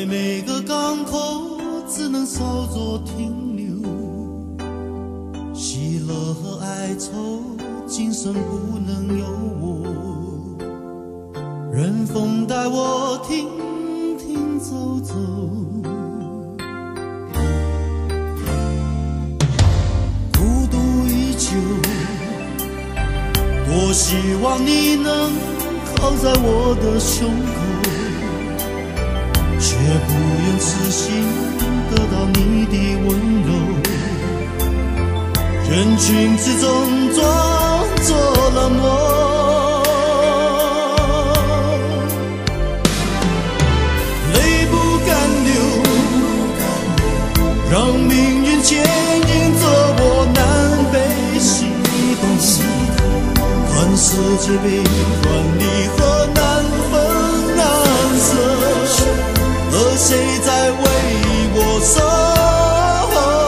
在每个港口只能稍作停留，喜乐和哀愁今生不能有我，任风带我停停走走。孤独依旧，多希望你能靠在我的胸口，却不愿痴心得到你的温柔，人群之中装作冷漠，泪不敢流，让命运牵引着我南北西东，看世界悲欢离合难分难舍，而谁在为我守候？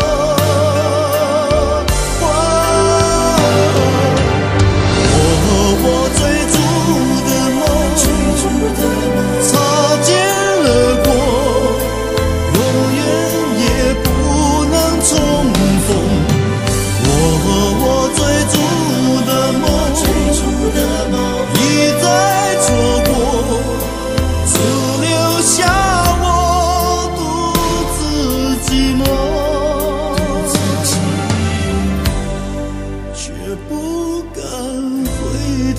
我和我追逐的梦擦肩而过，永远也不能重逢。我和我追逐的梦一再错过，只留下我独自寂寞，却不敢回头。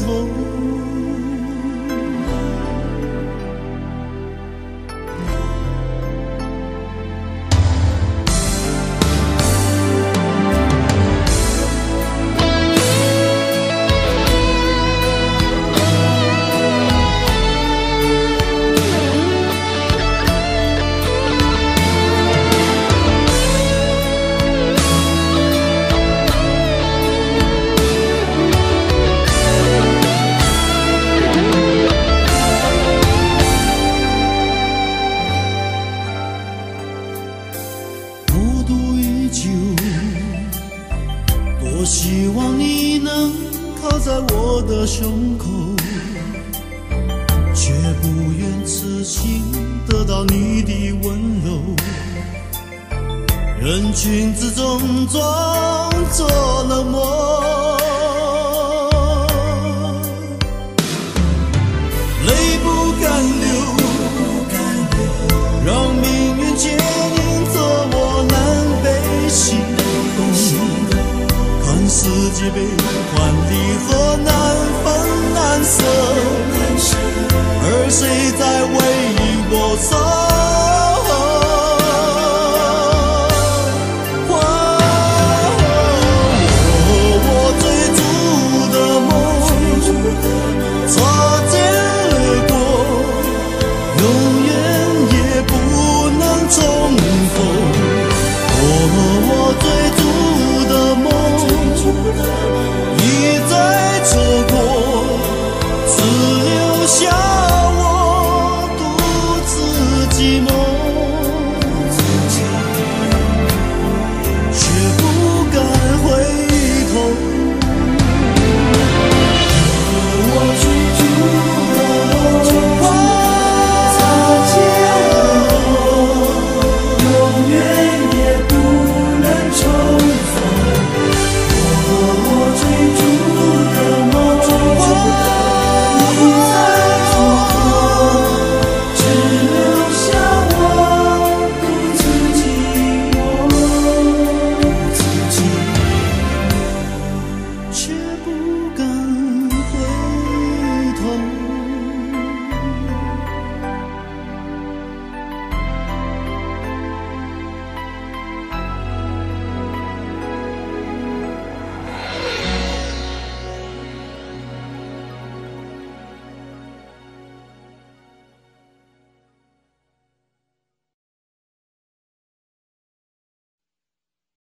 孤独依旧，多希望你能靠在我的胸口，却不愿痴心得到你的温柔，人群之中装作冷漠，泪不敢流，让命运牵引着我南北西东，看世界悲欢离合难分难舍，